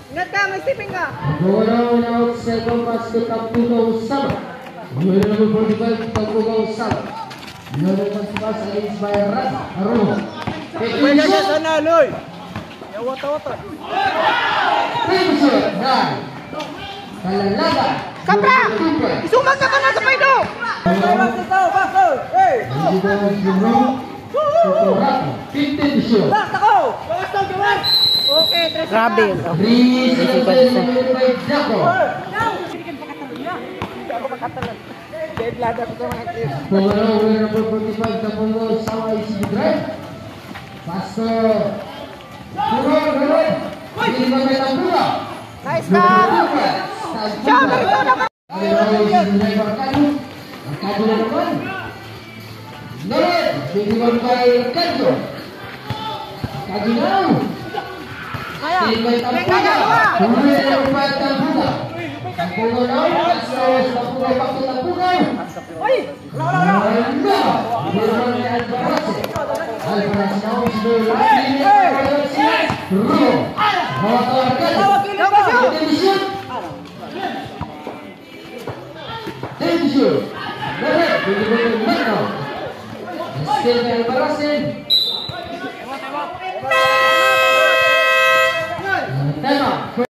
Ingat ka, may stepping ka. Going out, second pass to Tampugaw Sama. Number 45, Tampugaw Sama. Number pass against by Aruno. Pwede ka sana, Loy. Wata-wata. Pinshot, nine. Kalalaga. Kapra! Isuman ka na sa paido! Hey! 15 shot. Okay, grabe. 3-0 Jaco. Pumalaw number 45 Tampugaw Sama isi drive. Pastor. Turun. Ini pakai Tampugaw. Nice ka! Siya, narito naman! Arkado na naman. Naman, biniwan kay Arkado. Arkado na. Kaya! Sibay Tampugaw. Huli na upay Tampugaw. Tampugaw na. Asros Tampugaw pakto Tampugaw. Uy! Wala. Biniwan kay Alvarez. Alvarez na ang Rulo. Hawa ka Arkado. Attention. Attention. Direct. Biniwan kay Alvarez. Still kay Alvarez.